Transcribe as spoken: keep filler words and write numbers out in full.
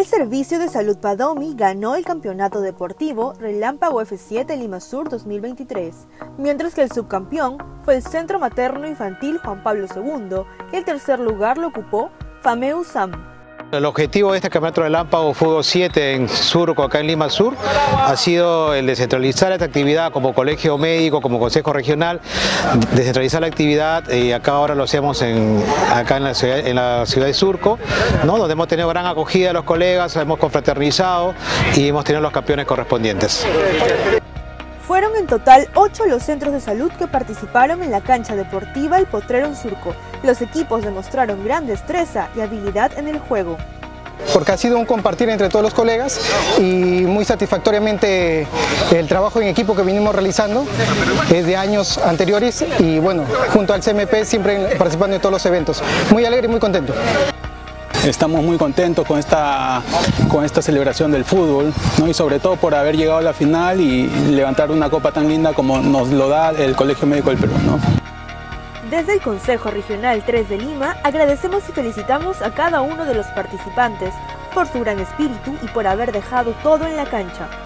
El Servicio de Salud Padomi ganó el campeonato deportivo Relámpago F siete Lima Sur dos mil veintitrés, mientras que el subcampeón fue el Centro Materno Infantil Juan Pablo segundo y el tercer lugar lo ocupó Fameu Sam. El objetivo de este campeonato Relámpago Fútbol siete en Surco, acá en Lima Sur, ha sido el descentralizar esta actividad como colegio médico, como consejo regional, descentralizar la actividad y acá ahora lo hacemos en, acá en la ciudad, en la ciudad de Surco, ¿no? Donde hemos tenido gran acogida de los colegas, hemos confraternizado y hemos tenido los campeones correspondientes. Fueron en total ocho los centros de salud que participaron en la cancha deportiva El Potrero en Surco. Los equipos demostraron gran destreza y habilidad en el juego. Porque ha sido un compartir entre todos los colegas y muy satisfactoriamente el trabajo en equipo que vinimos realizando desde años anteriores y bueno, junto al C M P siempre participando en todos los eventos. Muy alegre y muy contento. Estamos muy contentos con esta, con esta celebración del fútbol, ¿no? Y sobre todo por haber llegado a la final y levantar una copa tan linda como nos lo da el Colegio Médico del Perú, ¿no? Desde el Consejo Regional tres de Lima agradecemos y felicitamos a cada uno de los participantes por su gran espíritu y por haber dejado todo en la cancha.